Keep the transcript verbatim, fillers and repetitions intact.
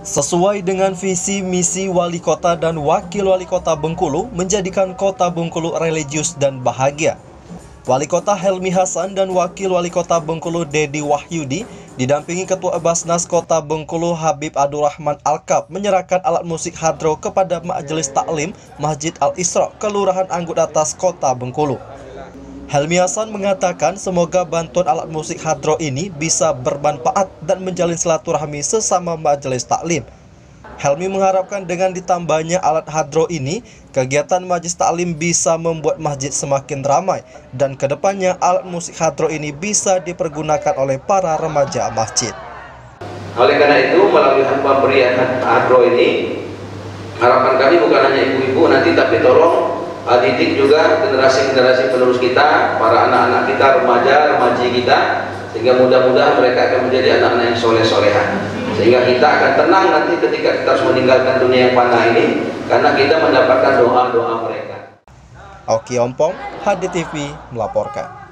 Sesuai dengan visi misi Wali Kota dan Wakil Wali Kota Bengkulu menjadikan Kota Bengkulu religius dan bahagia. Wali Kota Helmi Hasan dan Wakil Wali Kota Bengkulu Dedi Wahyudi didampingi Ketua Basnas Kota Bengkulu Habib Abdul Rahman Alkap menyerahkan alat musik hadro kepada Majelis Taklim Masjid Al-Isra, Kelurahan Anggut Atas, Kota Bengkulu. Helmi Hasan mengatakan semoga bantuan alat musik hadro ini bisa bermanfaat dan menjalin silaturahmi sesama majelis taklim. Helmi mengharapkan dengan ditambahnya alat hadro ini, kegiatan majelis taklim bisa membuat masjid semakin ramai dan kedepannya alat musik hadro ini bisa dipergunakan oleh para remaja masjid. Oleh karena itu, melalui pemberian hadro ini, harapan kami bukan hanya ibu-ibu nanti, tapi tolong didik juga generasi-generasi penerus kita, para anak-anak kita, remaja-remaji kita, sehingga mudah-mudahan mereka akan menjadi anak-anak yang soleh-solehan, sehingga kita akan tenang nanti ketika kita harus meninggalkan dunia yang fana ini, karena kita mendapatkan doa-doa mereka. Oki Ompong, H D T V melaporkan.